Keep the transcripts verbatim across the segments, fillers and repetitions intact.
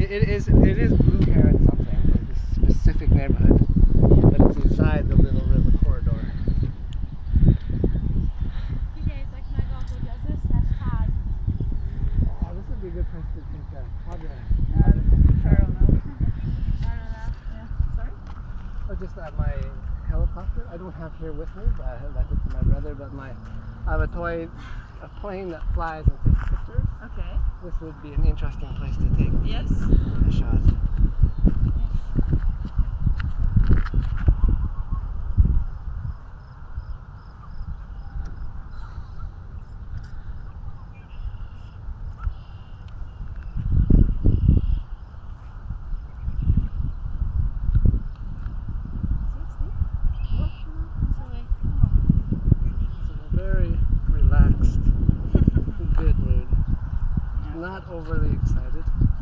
It, it is it is Blue Heron something, like this specific neighborhood, but it's inside the little river corridor. Figyeljétek meg, ahogy az összes ház. Oh, this would be a good place to take a quadrant. I don't know. I don't know. Yeah. Sorry? Oh, just uh, my helicopter. I don't have here with me, but I lent it to my brother. But my, I have a toy, a plane that flies and takes pictures. Okay. This would be an interesting place to take Yes. a shot. Not overly excited.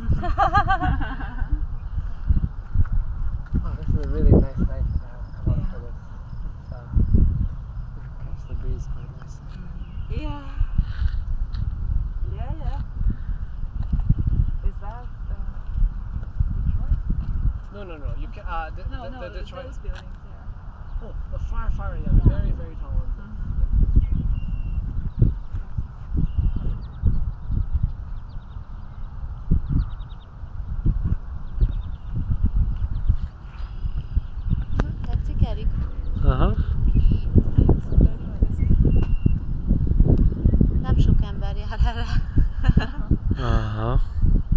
Oh, this is a really nice night to come out for this. It's, uh, catch the breeze quite nicely. Yeah. Yeah, yeah. Is that uh, Detroit? No, no, no. You can. Uh, the, No, the, no, the Detroit. those buildings there. Oh, the far, far, yeah, the very, very tall ones. Mm-hmm. Aha. Nem sok ember jár erre. Aha.